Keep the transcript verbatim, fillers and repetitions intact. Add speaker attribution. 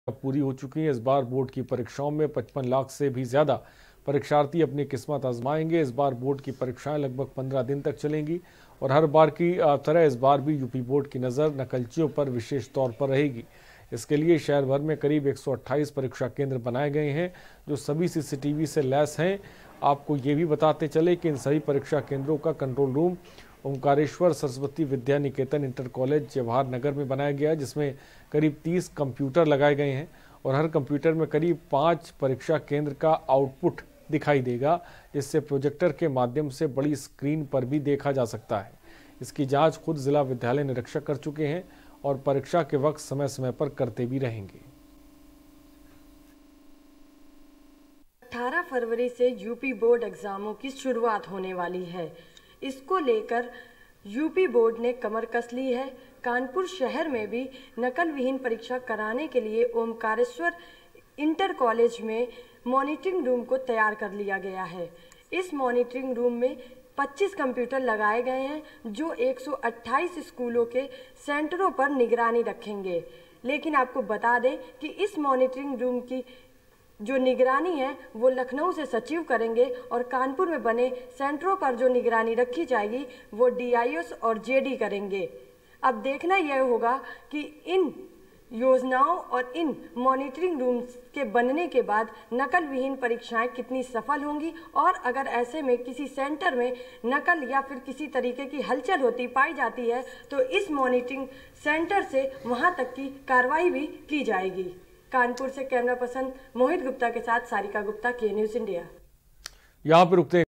Speaker 1: पूरी हो चुकी है। इस बार बोर्ड की परीक्षाओं में पचपन लाख से भी ज्यादा परीक्षार्थी अपनी किस्मत आजमाएंगे। इस बार बोर्ड की परीक्षाएं लगभग पंद्रह दिन तक चलेंगी और हर बार की तरह इस बार भी यूपी बोर्ड की नज़र नकलचियों पर विशेष तौर पर रहेगी। इसके लिए शहर भर में करीब एक सौ अट्ठाईस परीक्षा केंद्र बनाए गए हैं जो सभी सीसीटीवी से लैस हैं। आपको ये भी बताते चले कि इन सभी परीक्षा केंद्रों का control room Omkareshwar Saraswati Vidya Niketan inter college Jawahar Nagar में बनाया गया है, जिसमें करीब तीस कंप्यूटर लगाए गए हैं और हर कंप्यूटर में करीब पाँच परीक्षा केंद्र का आउटपुट दिखाई देगा, जिससे प्रोजेक्टर के माध्यम से बड़ी स्क्रीन पर भी देखा जा सकता है। इसकी जांच खुद जिला विद्यालय निरीक्षक कर चुके हैं और परीक्षा के वक्त समय समय पर करते भी रहेंगे।
Speaker 2: अठारह फरवरी से यूपी बोर्ड एग्जामों की शुरुआत होने वाली है। इसको लेकर यूपी बोर्ड ने कमर कस ली है। कानपुर शहर में भी नकल विहीन परीक्षा कराने के लिए ओमकारेश्वर इंटर कॉलेज में मॉनिटरिंग रूम को तैयार कर लिया गया है। इस मॉनिटरिंग रूम में पच्चीस कंप्यूटर लगाए गए हैं जो एक सौ अट्ठाईस स्कूलों के सेंटरों पर निगरानी रखेंगे। लेकिन आपको बता दें कि इस मॉनिटरिंग रूम की जो निगरानी है वो लखनऊ से सचिव करेंगे और कानपुर में बने सेंटरों पर जो निगरानी रखी जाएगी वो डीआईओस और जेडी करेंगे। अब देखना यह होगा कि इन योजनाओं और इन मॉनिटरिंग रूम्स के बनने के बाद नकल विहीन परीक्षाएं कितनी सफल होंगी और अगर ऐसे में किसी सेंटर में नकल या फिर किसी तरीके की हलचल होती पाई जाती है तो इस मॉनिटरिंग सेंटर से वहां तक की कार्रवाई भी की जाएगी। कानपुर से कैमरा पर्सन मोहित गुप्ता के साथ सारिका गुप्ता, के न्यूज़ इंडिया।
Speaker 1: यहाँ पर रुकते हैं।